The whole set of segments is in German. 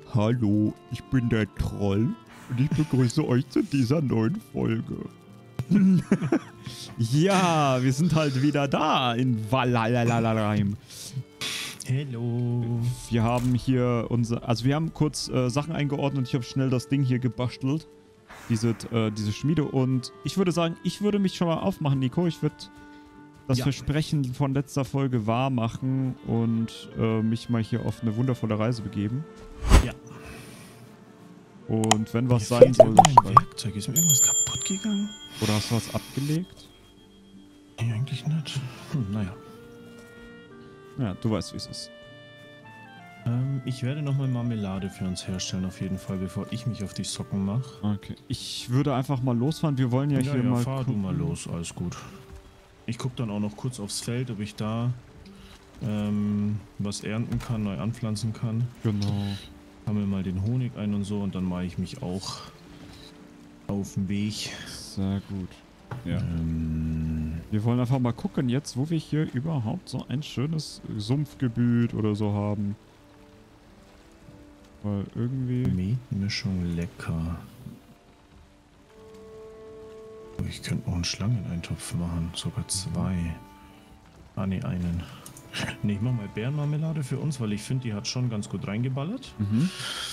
Hallo, ich bin der Troll und ich begrüße euch zu dieser neuen Folge. Ja, wir sind halt wieder da in Valhalla. Hallo. Wir haben hier wir haben kurz Sachen eingeordnet und ich habe schnell das Ding hier gebastelt. Diese Schmiede, und ich würde sagen, ich würde mich schon mal aufmachen, Nico. Ich würde das Versprechen von letzter Folge wahr machen und mich mal hier auf eine wundervolle Reise begeben. Ja. Und wenn was sein soll... Werkzeug. Ist mir irgendwas kaputt gegangen? Oder hast du was abgelegt? Nee, eigentlich nicht. Naja. Ja, du weißt, wie es ist. Ich werde nochmal Marmelade für uns herstellen, auf jeden Fall, bevor ich mich auf die Socken mache. Okay. Ich würde einfach mal losfahren. Wir wollen ja hier mal... fahr du mal los, alles gut. Ich gucke dann auch noch kurz aufs Feld, ob ich da was ernten kann, neu anpflanzen kann. Genau. Haben wir mal den Honig ein und so, und dann mache ich mich auch auf den Weg. Sehr gut. Ja. Wir wollen einfach mal gucken jetzt, wo wir hier überhaupt so ein schönes Sumpfgebiet oder so haben. Weil irgendwie... Mischung lecker. Ich könnte noch einen Schlangeneintopf machen, sogar zwei. Ah ne, einen. Ne, ich mach mal Bärenmarmelade für uns, weil ich finde, die hat schon ganz gut reingeballert. Mhm.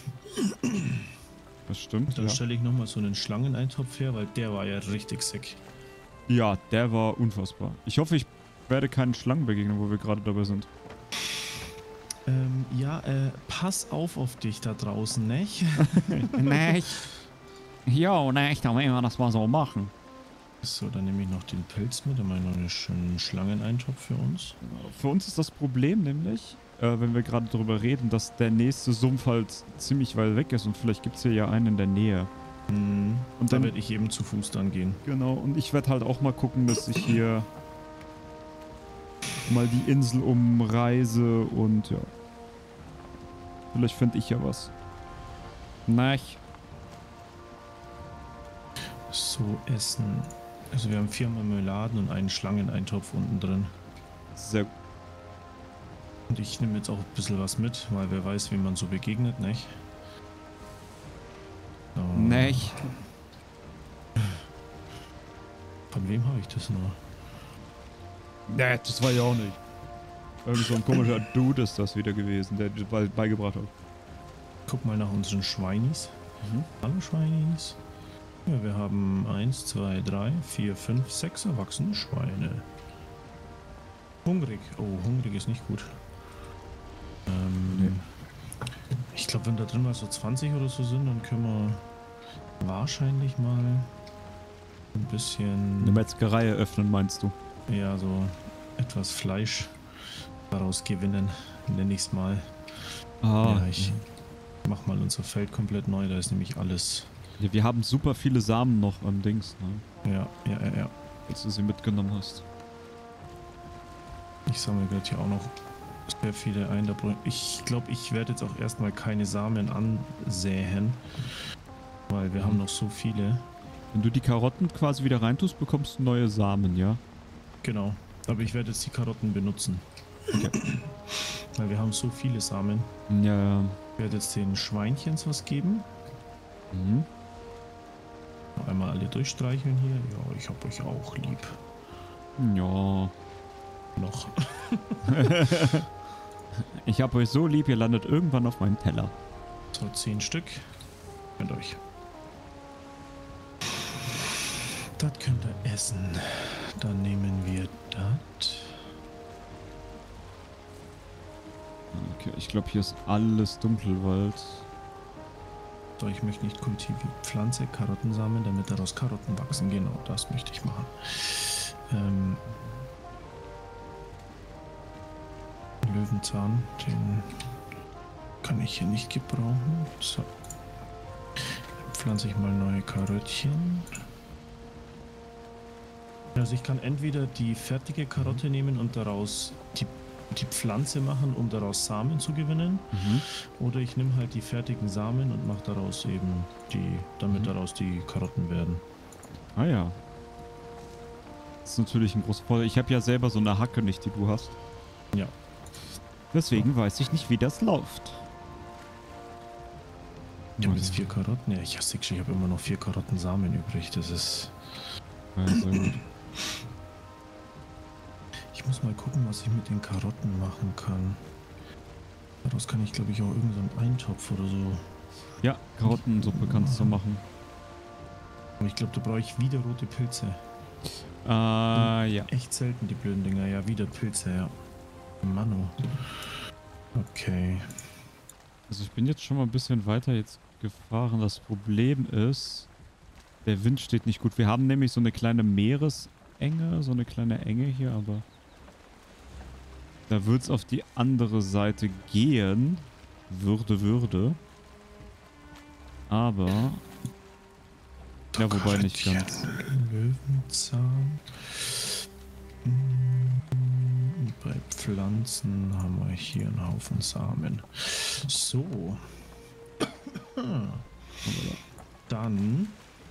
Das stimmt. Dann stelle ich nochmal so einen Schlangeneintopf her, weil der war ja richtig sick. Ja, der war unfassbar. Ich hoffe, ich werde keinen Schlangen begegnen, wo wir gerade dabei sind. Pass auf dich da draußen, nicht? Nicht. Jo, nicht, aber immer das mal so machen. So, dann nehme ich noch den Pilz mit und mal noch einen schönen Schlangeneintopf für uns. Für uns ist das Problem nämlich, wenn wir gerade darüber reden, dass der nächste Sumpf halt ziemlich weit weg ist und vielleicht gibt es hier ja einen in der Nähe. Und Und da dann werde ich eben zu Fuß dann gehen. Genau, und ich werde halt auch mal gucken, dass ich hier mal die Insel umreise und ja. Vielleicht finde ich ja was. Nein. So, Essen. Also wir haben 4 Marmeladen und einen Schlangeneintopf unten drin. Sehr gut. Und ich nehme jetzt auch ein bisschen was mit, weil wer weiß, wie man so begegnet, nicht? So. Nicht. Von wem habe ich das nur? Nee, das war ja auch nicht. Irgend so ein komischer Dude ist das wieder gewesen, der dir beigebracht hat. Guck mal nach unseren Schweinis. Hallo Schweinis. Ja, wir haben 1, 2, 3, 4, 5, 6 erwachsene Schweine. Hungrig. Oh, hungrig ist nicht gut. Nee. Ich glaube, wenn da drin mal so 20 oder so sind, dann können wir wahrscheinlich mal ein bisschen... Eine Metzgerei eröffnen, meinst du? Ja, so etwas Fleisch daraus gewinnen, nenne ich es mal. Ah. Ja, ich mach mal unser Feld komplett neu, da ist nämlich alles. Ja, wir haben super viele Samen noch am Dings, ne? Ja. Als du sie mitgenommen hast. Ich sammle gerade hier auch noch sehr viele ein. Ich glaube, ich werde jetzt auch erstmal keine Samen ansäen, weil wir haben noch so viele. Wenn du die Karotten quasi wieder reintust, bekommst du neue Samen, ja? Genau, aber ich werde jetzt die Karotten benutzen. Okay. Weil wir haben so viele Samen. Ja. Ich werde jetzt den Schweinchens was geben. Mhm. Einmal alle durchstreicheln hier. Ja, ich hab euch auch lieb. Ja. Noch. Ich hab euch so lieb, ihr landet irgendwann auf meinem Teller. So, 10 Stück. Könnt euch. Das könnt ihr essen. Dann nehmen wir das. Okay, ich glaube, hier ist alles Dunkelwald. So, ich möchte nicht kultivieren. Pflanze, Karottensamen, damit daraus Karotten wachsen. Genau, das möchte ich machen. Löwenzahn, den kann ich hier nicht gebrauchen. So. Dann pflanze ich mal neue Karöttchen. Also ich kann entweder die fertige Karotte nehmen und daraus die Pflanze machen, um daraus Samen zu gewinnen. Oder ich nehme halt die fertigen Samen und mache daraus eben damit daraus die Karotten werden. Ah ja. Das ist natürlich ein großer Vorteil. Ich habe ja selber so eine Hacke nicht, die du hast. Ja. Deswegen weiß ich nicht, wie das läuft. Ich habe jetzt 4 Karotten. Ja, ich habe immer noch 4 Karottensamen übrig. Das ist... Ja, sehr gut. Ich muss mal gucken, was ich mit den Karotten machen kann. Daraus kann ich, glaube ich, auch irgendeinen Eintopf oder so. Ja, Karottensuppe kannst du machen. Aber ich glaube, da brauche ich wieder rote Pilze. Ja. Echt selten, die blöden Dinger. Ja, wieder Pilze, ja. Mano. Okay. Also ich bin jetzt schon mal ein bisschen weiter jetzt gefahren. Das Problem ist, der Wind steht nicht gut. Wir haben nämlich so eine kleine Meeresenge, so eine kleine Enge hier, aber da wird es auf die andere Seite gehen. Würde. Aber... Ja, wobei nicht ganz. Löwenzahn. Bei Pflanzen haben wir hier einen Haufen Samen. So. Dann.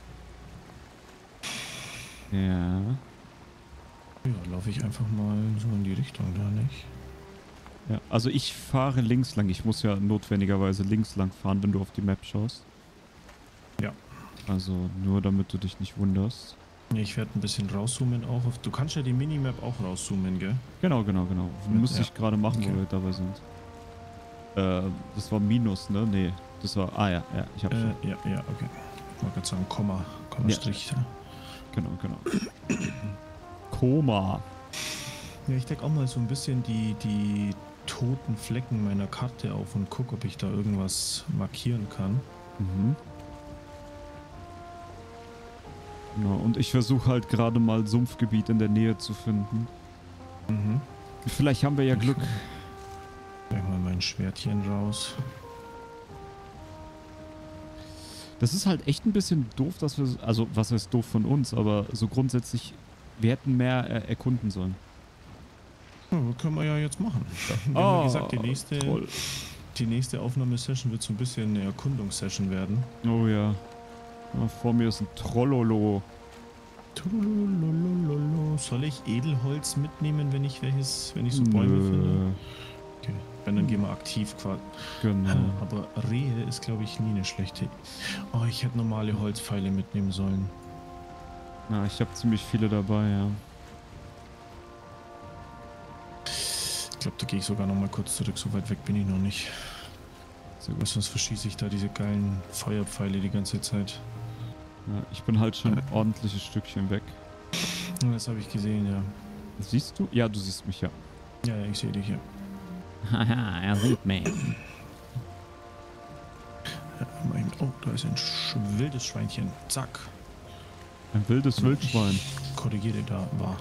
Ja. Ja, laufe ich einfach mal so in die Richtung, da nicht? Ja, also ich fahre links lang. Ich muss ja notwendigerweise links lang fahren, wenn du auf die Map schaust. Ja. Also nur damit du dich nicht wunderst. Ich werde ein bisschen rauszoomen auch. Du kannst ja die Minimap auch rauszoomen, gell? Genau. Müsste ja. ich gerade machen, Okay. wo wir dabei sind. Das war Minus, ne? Nee, das war... Ah ja, ich hab's schon. Ja, okay. Ich wollte gerade sagen Komma Ja. Strich. Genau. Koma. Ja, ich decke auch mal so ein bisschen die toten Flecken meiner Karte auf und gucke, ob ich da irgendwas markieren kann. Mhm. Genau, und ich versuche halt gerade mal Sumpfgebiet in der Nähe zu finden. Mhm. Vielleicht haben wir ja Glück. Leg mal mein Schwertchen raus. Das ist halt echt ein bisschen doof, dass wir... Also, was heißt doof von uns, aber so grundsätzlich, wir hätten mehr erkunden sollen. Ja, können wir ja jetzt machen. Wir haben ja gesagt, toll. die nächste Aufnahmesession wird so ein bisschen eine Erkundungssession werden. Oh ja. Vor mir ist ein Trollolo. Soll ich Edelholz mitnehmen, wenn ich so Bäume finde? Okay. Wenn, dann gehen wir aktiv quasi. Genau. Aber Rehe ist, glaube ich, nie eine schlechte. Oh, ich hätte normale Holzpfeile mitnehmen sollen. Ja, ich habe ziemlich viele dabei, ja. Ich glaube, da gehe ich sogar noch mal kurz zurück. So weit weg bin ich noch nicht. Sehr gut. Sonst verschieße ich da diese geilen Feuerpfeile die ganze Zeit. Ja, ich bin halt schon ein ordentliches Stückchen weg. Das habe ich gesehen, ja. Siehst du? Ja, du siehst mich ja. Ja, ich sehe dich, ja. Haha, er sieht mich. Oh, da ist ein wildes Schweinchen. Zack. Ein wildes Wildschwein. Korrigiere, da war.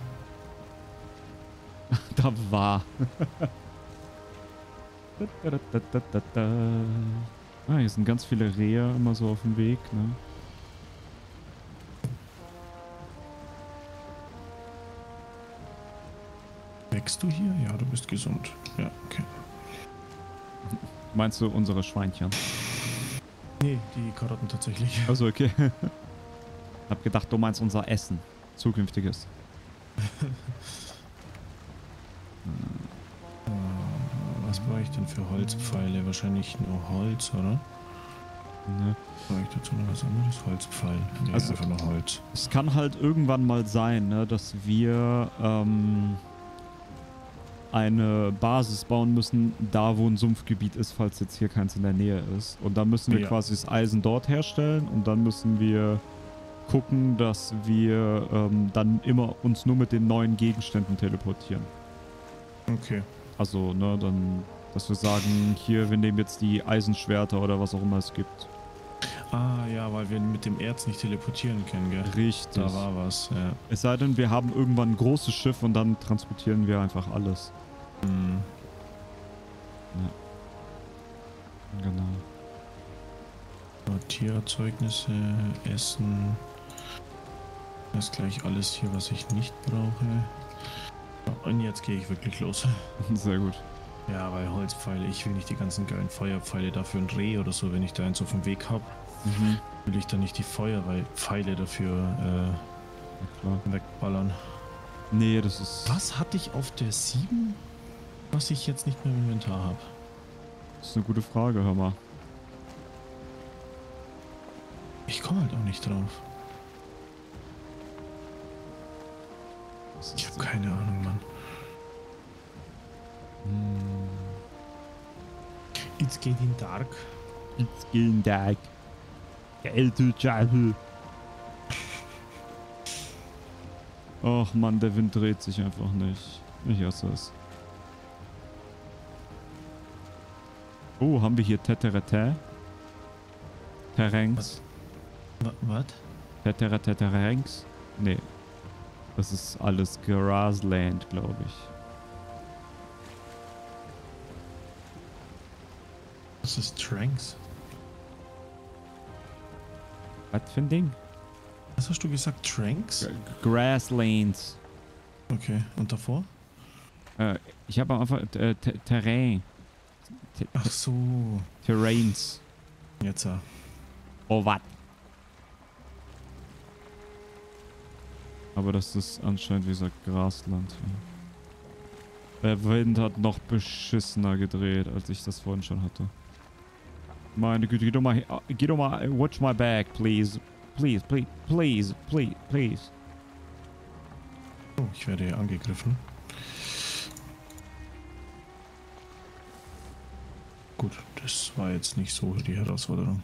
Da war. Hier sind ganz viele Rehe immer so auf dem Weg, ne? Wächst du hier? Ja, du bist gesund. Ja, okay. Meinst du unsere Schweinchen? Nee, die Karotten tatsächlich. Also okay. Hab gedacht, du meinst unser Essen. Zukünftiges. Was brauche ich denn für Holzpfeile? Wahrscheinlich nur Holz, oder? Ne. Brauche ich dazu noch was anderes? Holzpfeil? Nee, Also- einfach nur Holz. Es kann halt irgendwann mal sein, ne, dass wir eine Basis bauen müssen, da wo ein Sumpfgebiet ist, falls jetzt hier keins in der Nähe ist. Und dann müssen wir Ja. quasi das Eisen dort herstellen und dann müssen wir gucken, dass wir dann immer uns nur mit den neuen Gegenständen teleportieren. Okay. Also, ne, dann, dass wir sagen, hier, wir nehmen jetzt die Eisenschwerter oder was auch immer es gibt. Ah, ja, weil wir mit dem Erz nicht teleportieren können, gell? Richtig. Da war was, ja. Es sei denn, wir haben irgendwann ein großes Schiff und dann transportieren wir einfach alles. Hm. Genau. Tiererzeugnisse, Essen. Das ist gleich alles hier, was ich nicht brauche. Ja, und jetzt gehe ich wirklich los. Sehr gut. Ja, weil Holzpfeile, ich will nicht die ganzen geilen Feuerpfeile dafür ein Reh oder so, wenn ich da eins auf dem Weg habe. Mhm. Will ich dann nicht die Feuerpfeile dafür Ja, klar. wegballern. Nee, das ist... Was hatte ich auf der 7, was ich jetzt nicht mehr im Inventar habe? Das ist eine gute Frage, hör mal. Ich komme halt auch nicht drauf. Ich habe keine Ahnung, Mann. It's getting dark. It's getting dark. Geil, du Scheiße. Ach Mann, der Wind dreht sich einfach nicht. Ich hasse es. Oh, haben wir hier Teterete? Terrains? Was? Terrains? Nee. Das ist alles Grassland, glaube ich. Das ist Tranks. Was für ein Ding? Was hast du gesagt? Tranks? Grasslands. Okay, und davor? Ich habe am Anfang Terrain. Ach so. Terrains. Jetzt ja. Oh, was? Aber das ist anscheinend, wie gesagt, Grasland. Der Wind hat noch beschissener gedreht, als ich das vorhin schon hatte. Meine Güte, geh doch mal, watch my back, please. Please, please, please, please, please. Oh, ich werde hier angegriffen. Gut, das war jetzt nicht so die Herausforderung.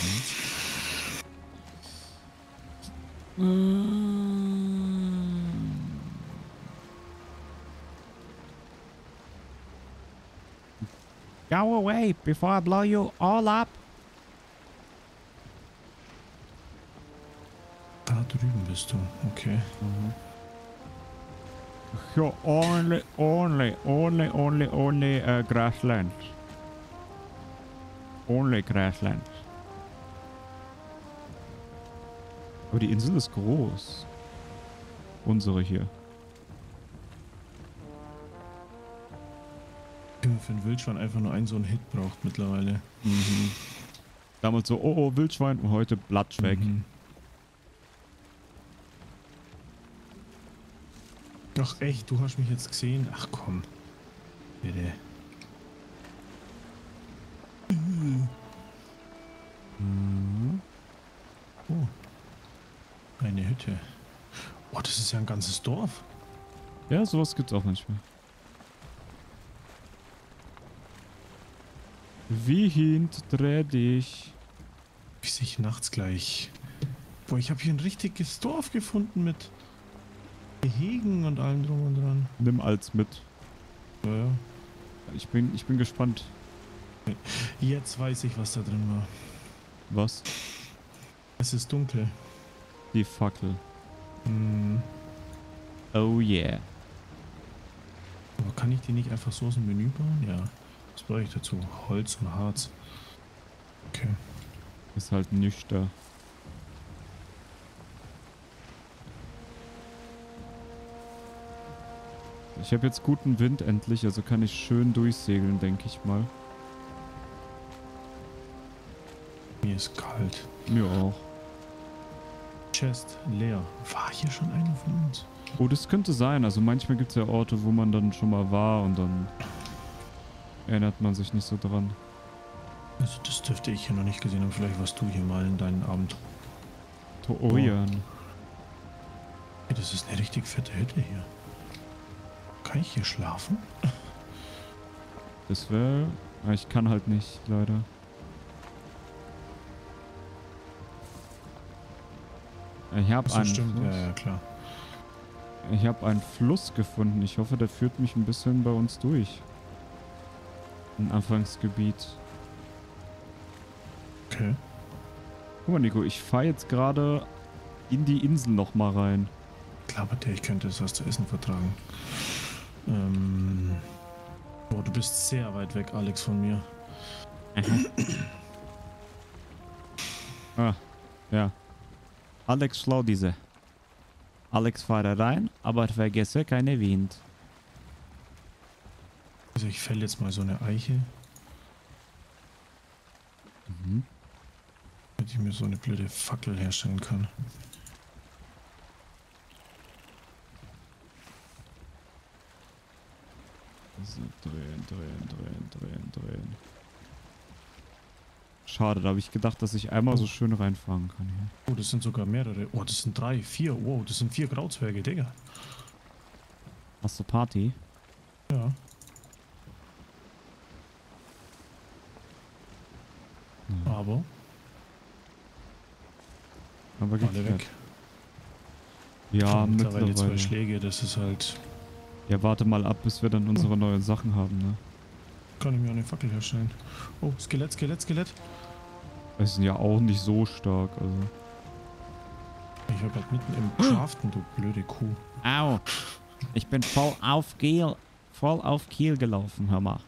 Go away before I blow you all up. Da drüben bist du, okay. So only grasslands. Only grasslands. Aber die Insel ist groß. Unsere hier. Für ein Wildschwein einfach nur so einen Hit braucht mittlerweile. Mhm. Damals so, oh, Wildschwein und heute Platsch weg. Ach echt, du hast mich jetzt gesehen? Ach komm. Bitte. Oh. Eine Hütte. Oh, das ist ja ein ganzes Dorf. Ja, sowas gibt's auch manchmal. Wie dreh dich. Bis ich nachts gleich. Boah, ich habe hier ein richtiges Dorf gefunden mit Gehegen und allem drum und dran. Nimm als mit. Ja. Ich bin gespannt. Jetzt weiß ich, was da drin war. Was? Es ist dunkel. Die Fackel. Hm. Oh yeah. Aber kann ich die nicht einfach so aus dem Menü bauen? Ja. Was brauche ich dazu? Holz und Harz. Okay. Ist halt nüchter. Ich habe jetzt guten Wind endlich, also kann ich schön durchsegeln, denke ich mal. Mir ist kalt. Mir auch. Chest leer. War hier schon einer von uns? Oh, das könnte sein. Also manchmal gibt es ja Orte, wo man dann schon mal war und dann erinnert man sich nicht so dran. Also das dürfte ich hier noch nicht gesehen haben. Vielleicht warst du hier mal in deinen Abend. Tooyan. Hey, das ist eine richtig fette Hütte hier. Kann ich hier schlafen? Das wäre... Ich kann halt nicht, leider. Ich habe So, stimmt. Ja, klar. Ich habe einen Fluss gefunden. Ich hoffe, der führt mich ein bisschen bei uns durch. Ein Anfangsgebiet. Okay. Guck mal, Nico, ich fahre jetzt gerade in die Insel noch mal rein. Klappert der, ich könnte es was zu essen vertragen. Boah, du bist sehr weit weg, Alex, von mir. Ah, ja. Alex schlau diese. Alex fahre rein, aber vergesse keine Wind. Also ich fäll jetzt mal so eine Eiche, Mhm. damit ich mir so eine blöde Fackel herstellen kann. So, drehen. Schade, da habe ich gedacht, dass ich einmal so schön reinfahren kann hier. Oh, das sind sogar mehrere. Oh, das sind 3, 4. Wow, das sind 4 Grauzwerge, Digga. Hast du Party? Ja. Aber geht alle weg. Ja, mittlerweile 2 mittlerweile. Schläge, das ist halt... Ja, warte mal ab, bis wir dann unsere neuen Sachen haben, ne? Kann ich mir eine Fackel herstellen. Oh, Skelett, Skelett, Skelett. Wir sind ja auch nicht so stark, also. Ich war gerade mitten im Craften, du blöde Kuh. Au! Ich bin voll auf Kiel gelaufen, hör mal.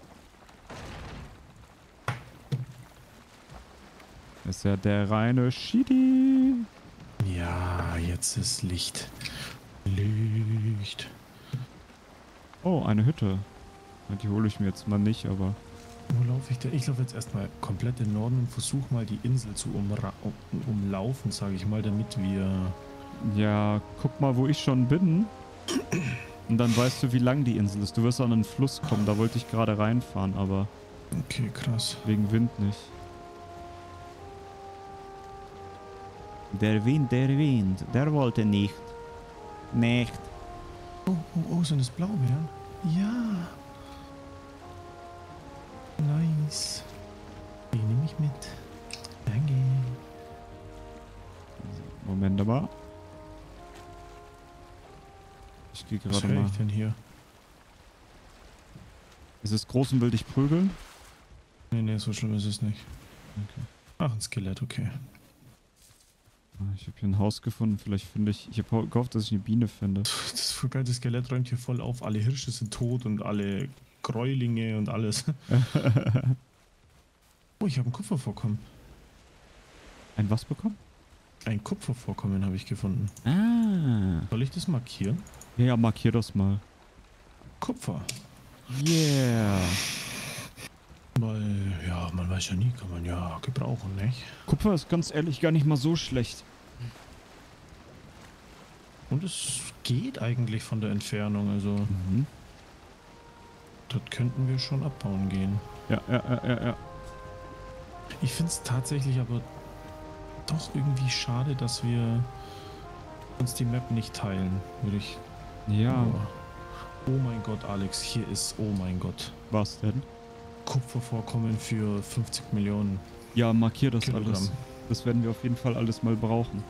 Ist ja der reine Shitty. Ja, jetzt ist Licht. Licht. Oh, eine Hütte. Die hole ich mir jetzt mal nicht, aber... Wo laufe ich denn? Ich laufe jetzt erstmal komplett in den Norden und versuche mal die Insel zu umlaufen, sage ich mal, damit wir... Ja, guck mal, wo ich schon bin. Und dann weißt du, wie lang die Insel ist. Du wirst an einen Fluss kommen, da wollte ich gerade reinfahren, aber... Okay, krass. Wegen Wind nicht. Der Wind, der wollte nicht. Nicht. Oh, oh, oh, sind das Blaubeeren? Ja. Nice. Die nehme ich mit. Danke. Moment mal. Ich gehe Was gerade höre mal. ich denn hier? Ist es groß und will dich prügeln? Nee, so schlimm ist es nicht. Okay. Ach, ein Skelett, okay. Ich habe hier ein Haus gefunden. Vielleicht finde ich... Ich habe gehofft, dass ich eine Biene finde. Das voll geil, das Skelett räumt hier voll auf. Alle Hirsche sind tot und alle Gräulinge und alles. Oh, ich habe ein Kupfervorkommen. Ein was bekommen? Ein Kupfervorkommen habe ich gefunden. Ah. Soll ich das markieren? Ja, markier das mal. Kupfer. Yeah. Weil, ja, man weiß ja nie, kann man ja gebrauchen, nicht? Kupfer ist ganz ehrlich gar nicht mal so schlecht. Und es geht eigentlich von der Entfernung, also Mhm. das könnten wir schon abbauen gehen. Ja. Ich finde es tatsächlich aber doch irgendwie schade, dass wir uns die Map nicht teilen, würde ich... Ja. Oh mein Gott, Alex, hier ist, oh mein Gott, Was denn? Kupfervorkommen für 50 Millionen Ja, markier das Kilogramm. alles. Das werden wir auf jeden Fall alles mal brauchen.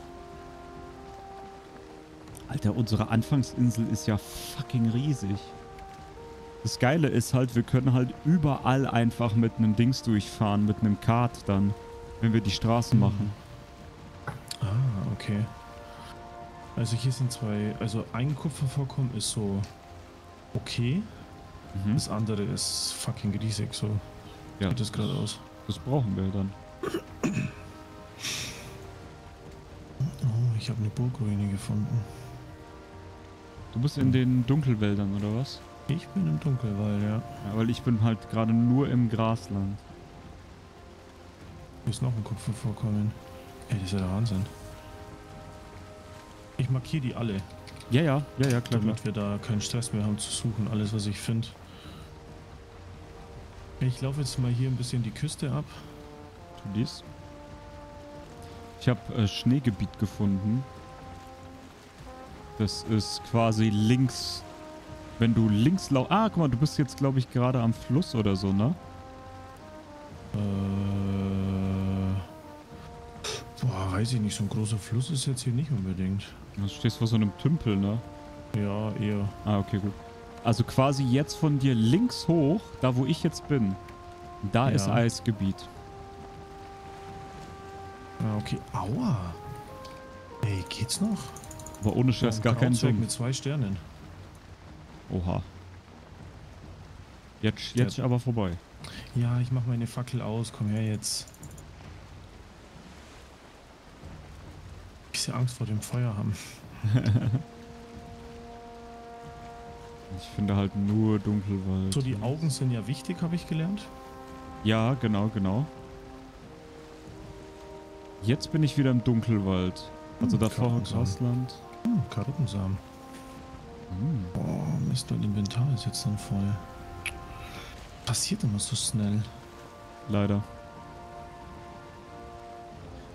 Alter, unsere Anfangsinsel ist ja fucking riesig. Das Geile ist halt, wir können halt überall einfach mit einem Dings durchfahren, mit einem Kart dann, wenn wir die Straßen machen. Ah, okay. Also hier sind 2, also ein Kupfervorkommen ist so okay, Mhm. das andere ist fucking riesig, so Ja, sieht das gerade aus. das brauchen wir dann. Oh, ich habe eine Burgruine gefunden. Du bist in den Dunkelwäldern, oder was? Ich bin im Dunkelwald, ja. Ja, weil ich bin halt gerade nur im Grasland. Hier ist noch ein Kupfervorkommen. Ey, das ist ja der Wahnsinn. Ich markiere die alle, Ja, klar. damit wir da keinen Stress mehr haben zu suchen, alles was ich finde. Ich laufe jetzt mal hier ein bisschen die Küste ab. Tu dies. Ich habe Schneegebiet gefunden. Das ist quasi links. Wenn du links guck mal, du bist jetzt, glaube ich, gerade am Fluss oder so, ne? Boah, weiß ich nicht, so ein großer Fluss ist jetzt hier nicht unbedingt. Du stehst vor so einem Tümpel, ne? Ja, eher. Ah, okay, gut. Also quasi jetzt von dir links hoch, da wo ich jetzt bin, da ist Ja. Eisgebiet. Ah, okay. Aua. Ey, geht's noch? Aber ohne Scheiß gar keinen Grauzwerg Sinn. mit 2 Sternen. Oha. Jetzt aber vorbei. Ja, ich mach meine Fackel aus. Komm her jetzt. Bisschen Angst vor dem Feuer haben. Ich finde halt nur Dunkelwald. So, die Augen sind ja wichtig, habe ich gelernt. Ja, genau. Jetzt bin ich wieder im Dunkelwald. Also davor Karottensamen. Grasland. Karottensamen. Oh, Mist, mein Inventar ist jetzt dann voll. Passiert immer so schnell. Leider.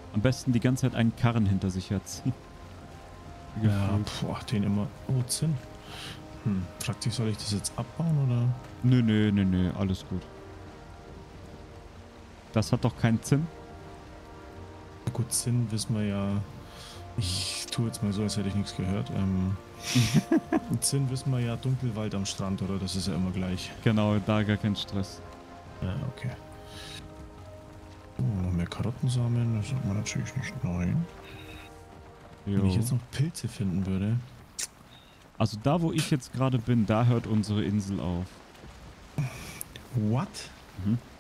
Am besten die ganze Zeit einen Karren hinter sich herziehen. Ja, boah, den immer... Oh, Zinn. Fragt sich, soll ich das jetzt abbauen oder? Nö, alles gut. Das hat doch keinen Zinn. Gut, Zinn wissen wir ja... Ich tue jetzt mal so, als hätte ich nichts gehört. Zinn wissen wir ja, Dunkelwald am Strand, oder? Das ist ja immer gleich. Genau, da gar kein Stress. Ja, okay. Oh, noch mehr Karottensamen, das sagt man natürlich nicht. Nein. Wenn ich jetzt noch Pilze finden würde. Also da, wo ich jetzt gerade bin, da hört unsere Insel auf. What? Mhm.